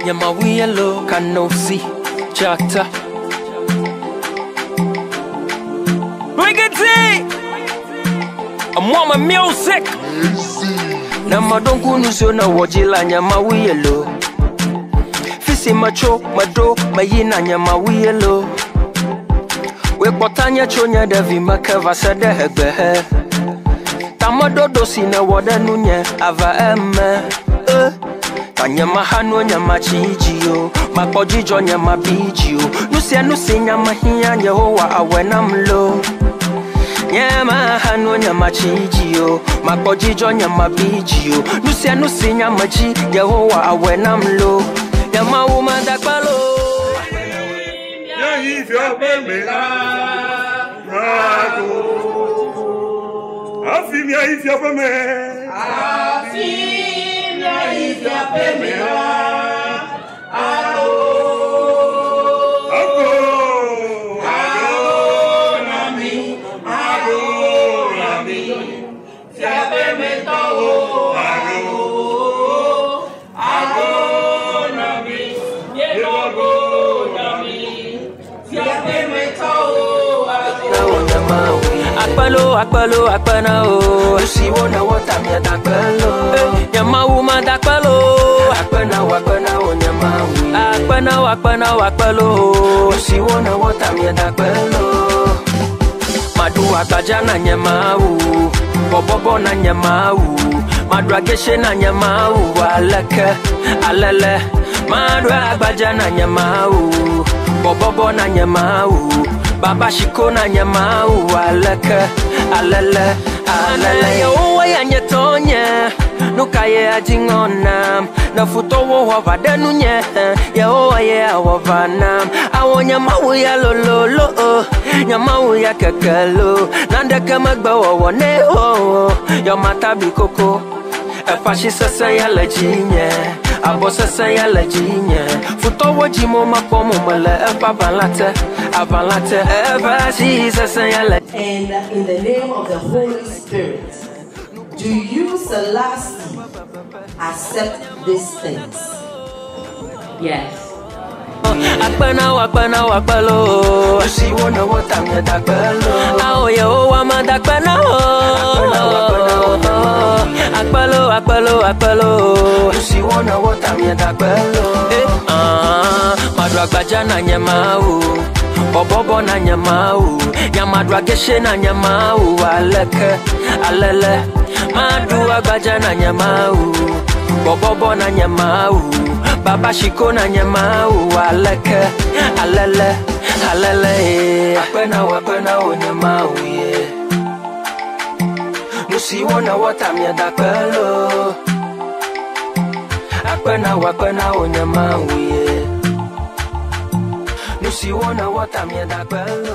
Nyama we yellow, can no see. Chata. Riggedy! I'm on my music. Nama don't go no so na wajila nyama we yellow. Fisi macho, mado, mayina nyama we yellow. We botanya chonya devi makava sade hegbehe. Tamado dosi na wada nunye ava eme. Nyama hano nyama chijio, makojijo nyama bijio. Nusi nyama hiya Yehowa awena mlo. Nyama hano nyama chijio, makojijo nyama bijio. Nusi nyama chi Yehowa awena mlo. Nyama umanda kwalo. Ya ifya bemela, rago. Afim ya ifya bemela. Afim. If ya pemela, nami, si apemeta nami, si apemeta Akpalo, akpana o. Si wona wata mi adakpalo. Nyama uma dakpalo. Akpana o nyama wi. Akpana akpalo. Si wona wata mi adakpalo. Madu akaja na nyama u. Bobobo na nyama u. Madu ageshe na nyama u. Alele. Madu akaja na nyama u. Bobobo na nyama u. Baba shiko na nyama u alele Yehowa ya nyetonya nukaye ajingona na futowo wavadenu nye Yehowa ya wavanam awo nyama u ya lolo nyama u ya kekelo nandeke magbawo wone ho yo matabi koko epashi sese ya lejinye abo sese ya lejinye futowo jimo makomo mele epabalate Jesus and in the name of the Holy Spirit, do you, Selassie, accept these things? Yes. Akpalo. Si wona wata mi dakpalo. Awo Yehowa ma dakpalo. Akpalo. Si wona wata mi dakpalo. Madu agbaja na nyama u. Bobobo na nyama u. Nyamadu ageshe na nyama u. Alele. Madu agbaja na nyama u. Bobobo na nyama u. Baba shiko na nyama u. Alele. Akpena o nyama u ye. Nusi wona wata mi adakpelo. Akpena o nyama u ye. Nusi wona wata mi adakpelo.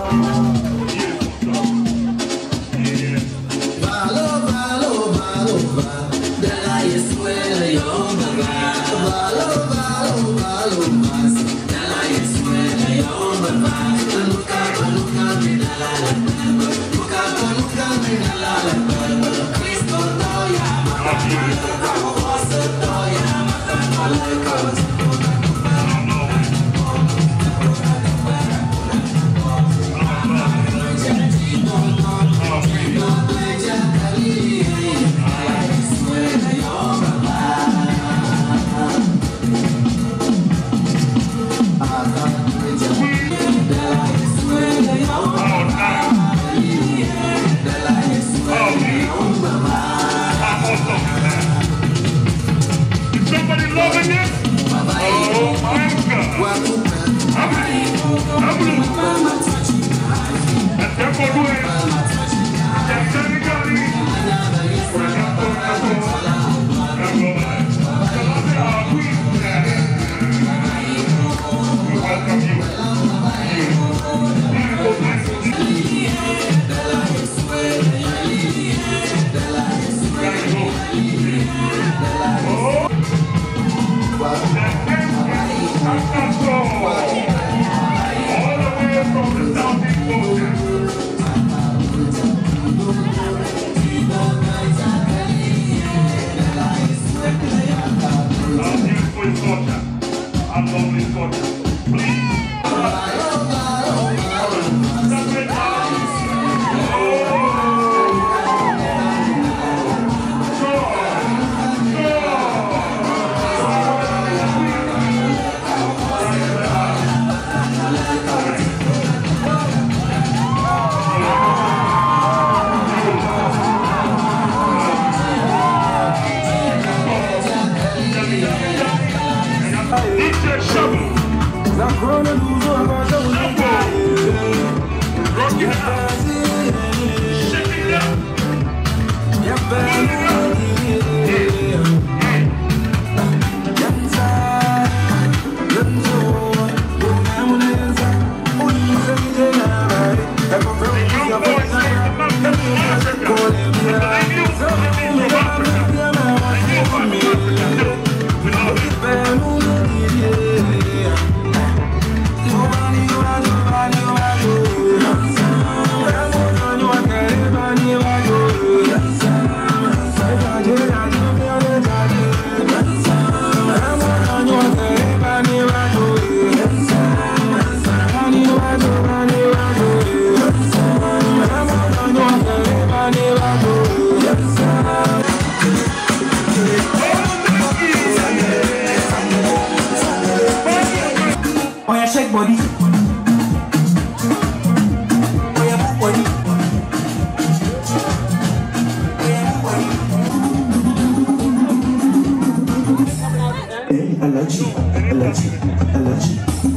Shake body. Body. Allergy.